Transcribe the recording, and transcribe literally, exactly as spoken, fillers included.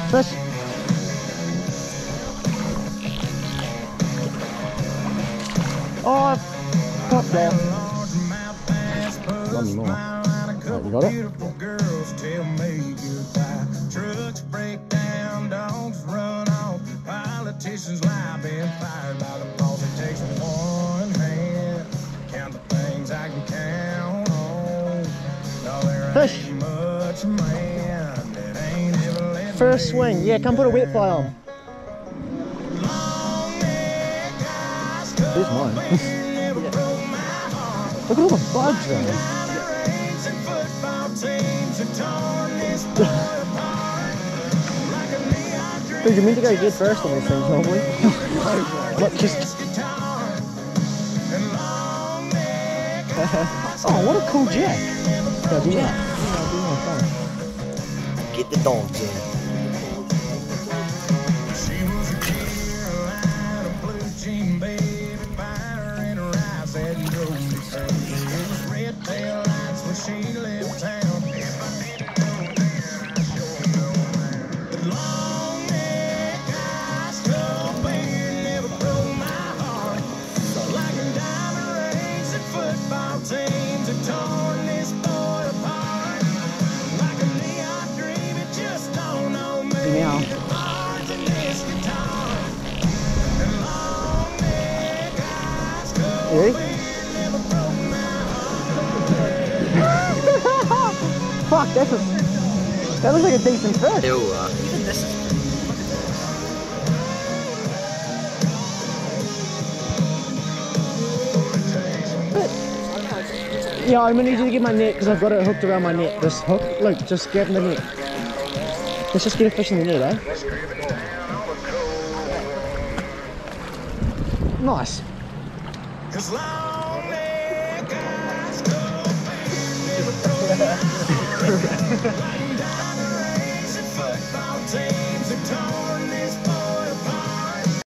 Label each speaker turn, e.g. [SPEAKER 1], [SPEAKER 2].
[SPEAKER 1] Fish. Oh, I've popped that. Not anymore. Right, you got it? Trucks break down, dogs run off, politicians lie, being fired by the boss. It takes one hand, count the things I can count on. No, there Fish. Ain't much man that ain't ever let First swing, yeah, come put a wet fly on. Here's mine. Look at all the bugs though. Dude, you're meant to go get first on these things normally. Look, just... Oh, what a cool jack. Yeah, do that. Get the dog, Jim. Now. Ready? Fuck, that's a, that looks like a decent fish.
[SPEAKER 2] Ew, uh, even this is
[SPEAKER 1] yeah, I'm gonna need you to get my net because I've got it hooked around my net. This hook, look, just get in the net. Let's just get a fish in the net, eh? Nice.